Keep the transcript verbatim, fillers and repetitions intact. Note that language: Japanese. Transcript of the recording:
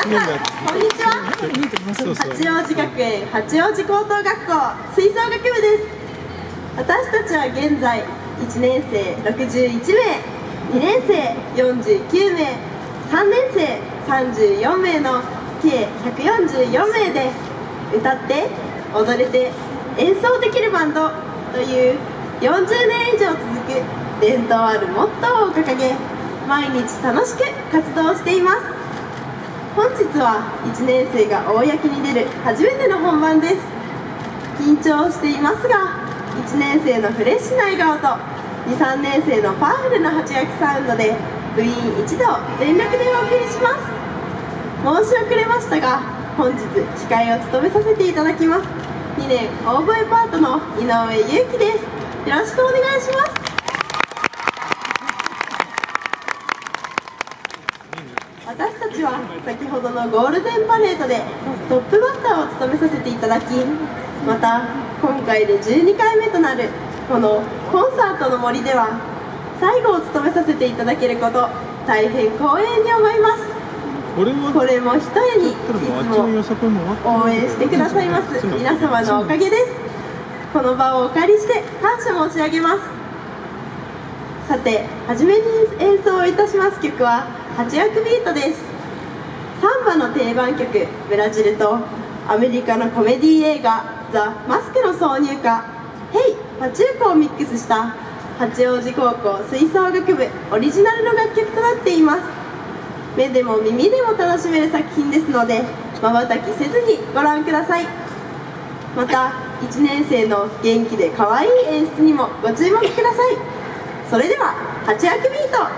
皆さんこんにちは。八王子学園八王子高等学校吹奏楽部です。私たちは現在いちねん生ろくじゅういちめい、にねん生よんじゅうきゅうめい、さんねん生さんじゅうよんめいの計ひゃくよんじゅうよんめいで歌って踊れて演奏できるバンドというよんじゅうねん以上続く伝統あるモットーを掲げ、毎日楽しく活動しています。本日はいちねん生が公に出る初めての本番です。緊張していますが、いちねん生のフレッシュな笑顔とに、さんねん生のパワフルなはちがきサウンドで部員一同全力でお送りします。申し遅れましたが、本日司会を務めさせていただきますにねんオーボエパートの井上優希です。よろしくお願いします。私たちは先ほどのゴールデンパレードでトップバッターを務めさせていただき、また今回でじゅうにかいめとなるこのコンサートの森では最後を務めさせていただけること大変光栄に思います。これもひとえにいつも応援してくださいます皆様のおかげです。この場をお借りして感謝申し上げます。さて、初めに演奏いたします曲ははちわくビートです。サンバの定番曲「ブラジル」とアメリカのコメディ映画「ザ・マスク」の挿入歌「ヘイ・パチューコ」をミックスした八王子高校吹奏楽部オリジナルの楽曲となっています。目でも耳でも楽しめる作品ですので、まばたきせずにご覧ください。またいちねん生の元気で可愛い演出にもご注目ください。それでははちわくビート。